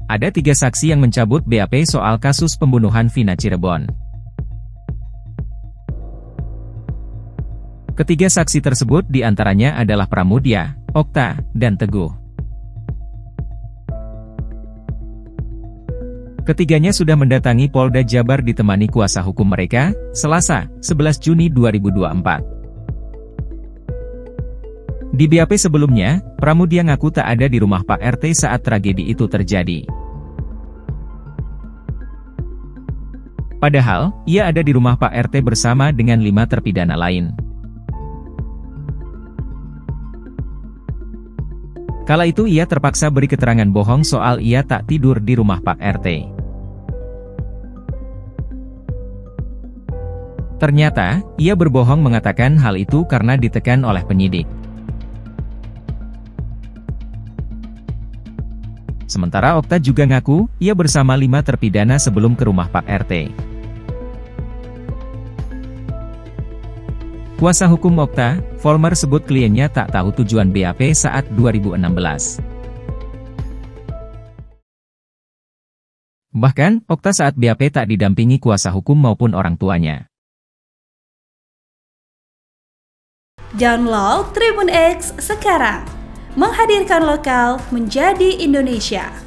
Ada 3 saksi yang mencabut BAP soal kasus pembunuhan Vina Cirebon. Ketiga saksi tersebut diantaranya adalah Pramudia, Okta, dan Teguh. Ketiganya sudah mendatangi Polda Jabar ditemani kuasa hukum mereka, Selasa, 11 Juni 2024. Di BAP sebelumnya, Pramudia ngaku tak ada di rumah Pak RT saat tragedi itu terjadi. Padahal, ia ada di rumah Pak RT bersama dengan 5 terpidana lain. Kala itu ia terpaksa beri keterangan bohong soal ia tak tidur di rumah Pak RT. Ternyata, ia berbohong mengatakan hal itu karena ditekan oleh penyidik. Sementara Okta juga ngaku, ia bersama 5 terpidana sebelum ke rumah Pak RT. Kuasa hukum Okta, Volmer sebut kliennya tak tahu tujuan BAP saat 2016. Bahkan, Okta saat BAP tak didampingi kuasa hukum maupun orang tuanya. Download Tribun X sekarang, menghadirkan lokal menjadi Indonesia.